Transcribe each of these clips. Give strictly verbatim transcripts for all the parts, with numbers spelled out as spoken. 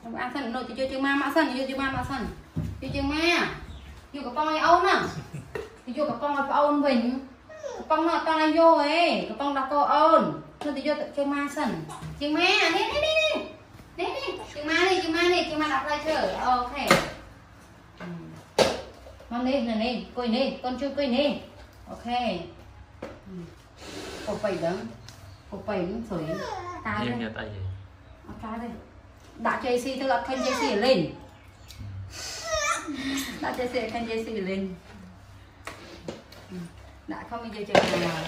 ăn sân nội thì chơi chơi ma mã sân chơi chơi ma mã sân chơi chơi ma vô cái bông này ôn nè vô cái bông này ôn mình cái bông nó to này vô ấy cái bông đó cô ôn nó thì vô chơi ma sân chơi ma đi đi đi đi đi chơi ma đi chơi ma đi chơi ma đọc lại chơi ok con đi này đi coi đi con chưa coi đi ok cổ bảy đó cổ bảy nó sủi tai đây trái đây đã chơi xì tôi gặp kênh chơi xì lên đã chơi xì kênh chơi xì lên đã không bây giờ chơi nào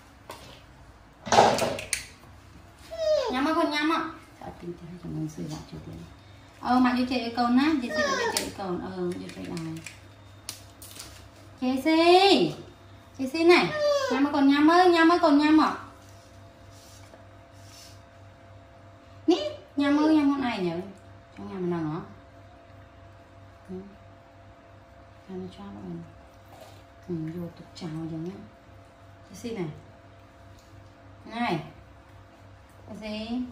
nhắm á con nhắm á tìm thấy cho mình xử lại cho tiền ờ mà đi chơi cầu nát chơi xì là chơi cầu ờ chơi chơi này chơi xì chơi xì này nhắm á con nhắm ơi nhắm á con nhắm ạ nhà mơ nhà món này nhớ trong nhà mình nào nó cho nó cho bạn ừ, vô tục chào giống nhá cái gì này này cái gì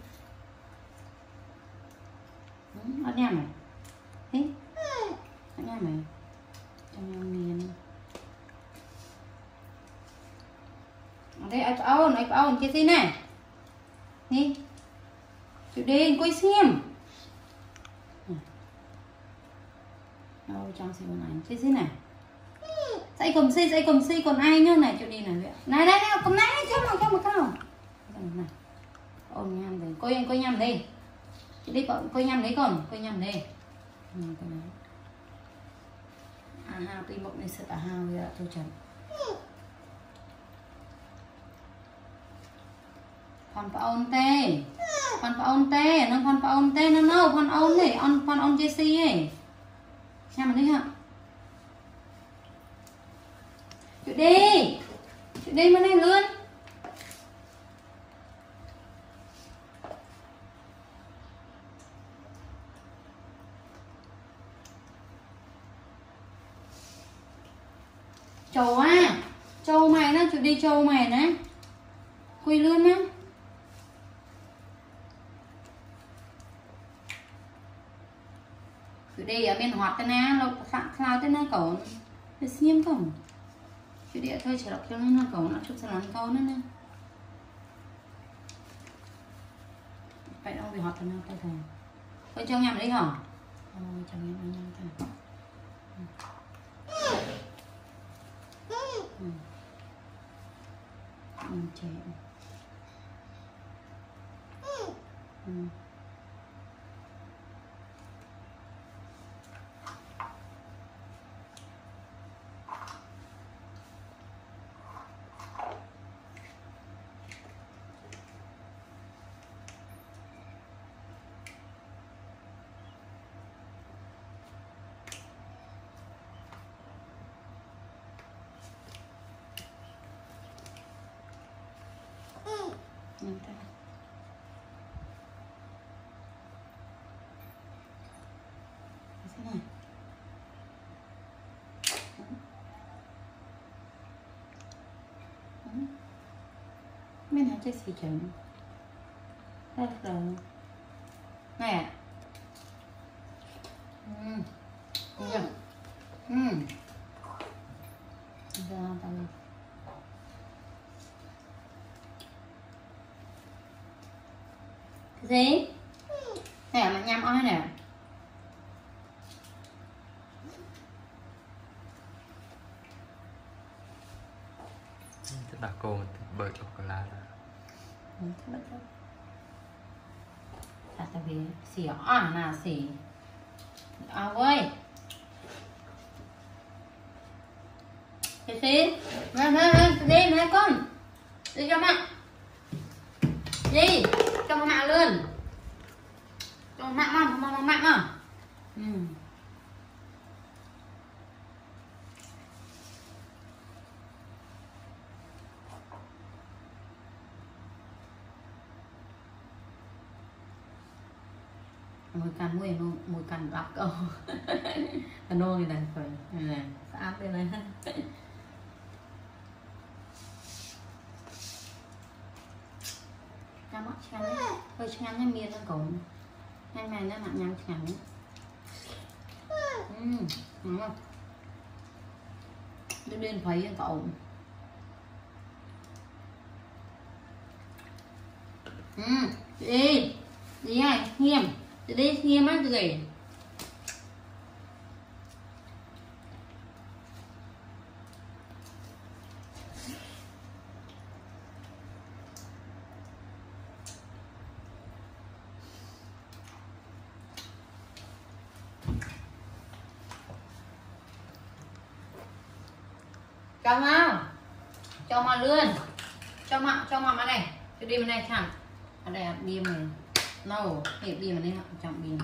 ở nhà mày thế ở nhà mày trong nhà miền ở đây ai ôn ai ôn cái gì này đi chủ đề quay xem đâu trong xem con này cái gì này dạy cầm si dạy cầm si còn ai nhá này chủ đề này này này này cầm này cho mà cho mà cao này ôn nhầm đấy coi coi nhầm đây chủ đề coi nhầm đấy còn coi nhầm đây à ha tuy một này sợ à ha bây giờ tôi chọn con phải ôn tê con phải ôn tê nó con phải ôn tê nó đâu con ôn này on con ôn Jessie ấy xem mà đấy hả chịu đi chịu đi mà này luôn trâu à trâu mày nó chịu đi trâu mày nè quy luôn á đây ở bên hoạt tên na nó sẵn sao tên na cậu nó xiêm cổng chứ địa thôi chỉ đọc cho nó cậu nó chút sẵn câu nữa nè phải đâu vì hoạt tên na tay thầy con cho nhầm đấy hả ôi chẳng nhầm anh nhầm thầy ừ trẻ ừ nhìn thấy thế này bên này chơi gì chừng đây rồi này à ừ được ừ ra tay cái gì nè mà nhắm oi nè đặt cô bơi chụp cái lá là tại vì xỉ on là xỉ à ơi cái gì này này này đi này con đi cho mẹ đi cho mẹ luôn cho mẹ mà mẹ mẹ mà ừ mùi cắn mùi mùi cắn bắp câu cắn nô như này phải này áp đây này cho mắt chán hơi chán nha miên nó cũng hai mày nó nặng nhàng chẳng ừ đúng không đưa lên thấy cậu ừ đi đi này nghiêm đi nghiêm á gì cho mau cho mà lươn cho mà cho mà này cho đi bên này thẳng ở đây đi này nâu hiệp đi mà đây chọn đi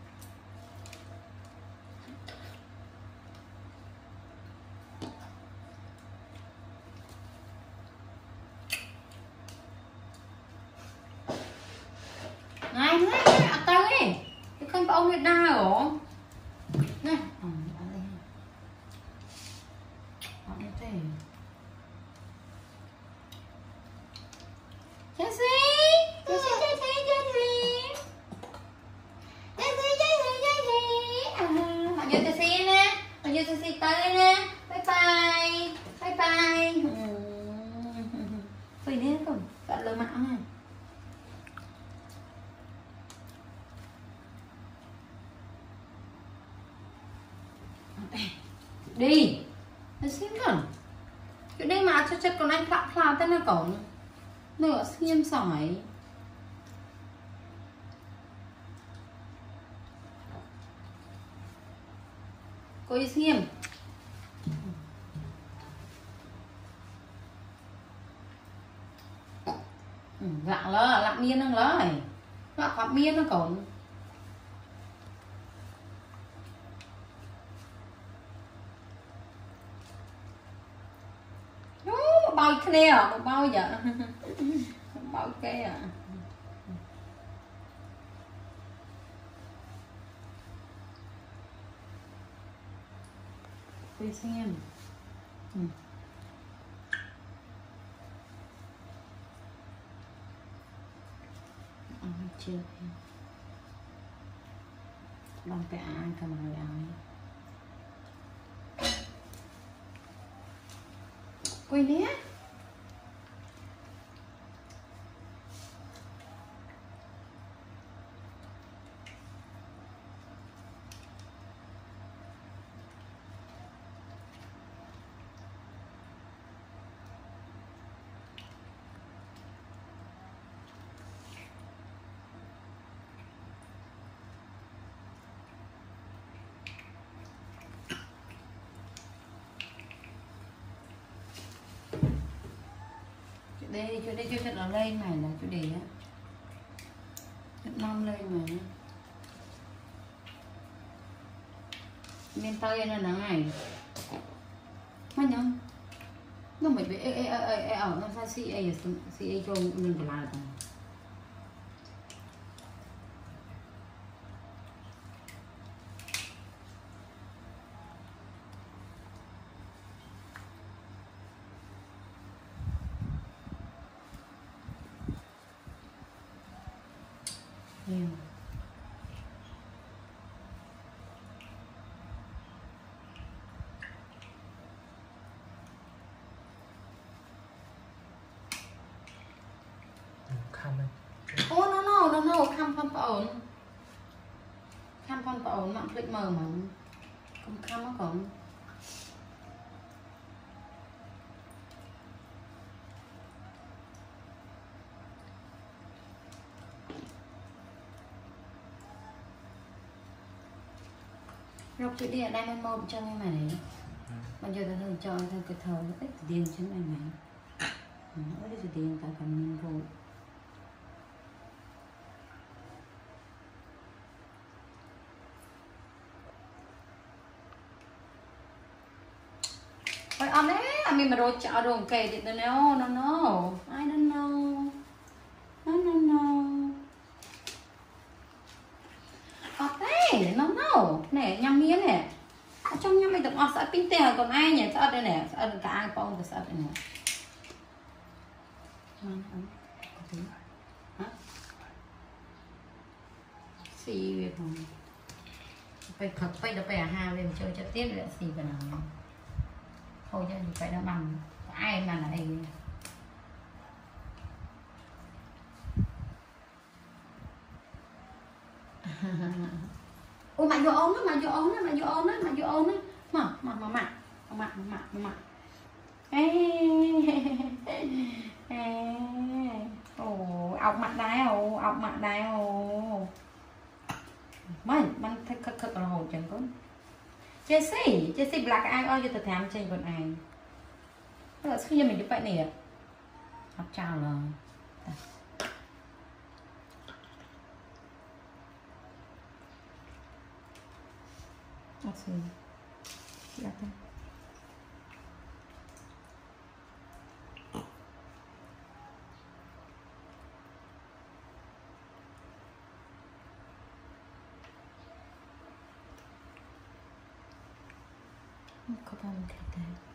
này này ở tay cái không có ông Việt Nam hả này Jessie, Jessie, Jessie, Jessie, Jessie, Jessie, Jessie, à, họ nhớ Jessie nè, họ nhớ Jessie tới nè, bye bye, bye bye, phải nè không, phải lời mạng nè, đi, Jessie còn, cái đây mà cho chất còn anh phạm phàm tên là cổng nửa xiêm sỏi coi xiêm lặng lỡ lặng miên năng lỡ này lặng phạm miên nó còn bao cái này à một bao giờ bao cái à tôi xem ừ. À, chưa làm cái ăn cầm rồi ăn quên nhé đây chỗ đây cho thật là lên này là chỗ để á thật non lên mà bên tây là nắng này mất nhá nó mới bị ê ê ê ê ở nó sao xì ê xì ê cho mình phải làm nhiều khăn này ô nó nó nó nó khăm khăm ổn khăm khăm ổn mạng click mờ mà không khăm nó còn Rọc chữ đi ở đây mình một cho mày này bây giờ ta cho theo cái thờ ít tiền chứ mày mày nó đi từ tiền ta cần mình vô ôi ông ấy mình mà rồi chợ rồi kể thì nó no no no I don't know no no no Ê, nó nó nè nhâm miếng nè ở trong nhâm mình tập ở sợ kinh tế còn ai nhỉ sợ đây nè sợ cả ai phong sợ đây nè xì về phòng phải thật phải được bè hà về chơi cho tiếp lại xì vào nào thôi chứ phải nó bằng ai mà lại ôi mà vô ôn đó mà vô ôn đó mà vô ôn đó mà vô ôn đó mà mà mà mà mà mà mà mà ồ ọc mặt đai ồ ọc mặt đai ồ mình mình thật thật thật là hồ chẳng có Jessie Jessie black ai ơi cho thật thèm trên con ai tức là khi mình như vậy nè học chào là học gì dạ thôi có bao nhiêu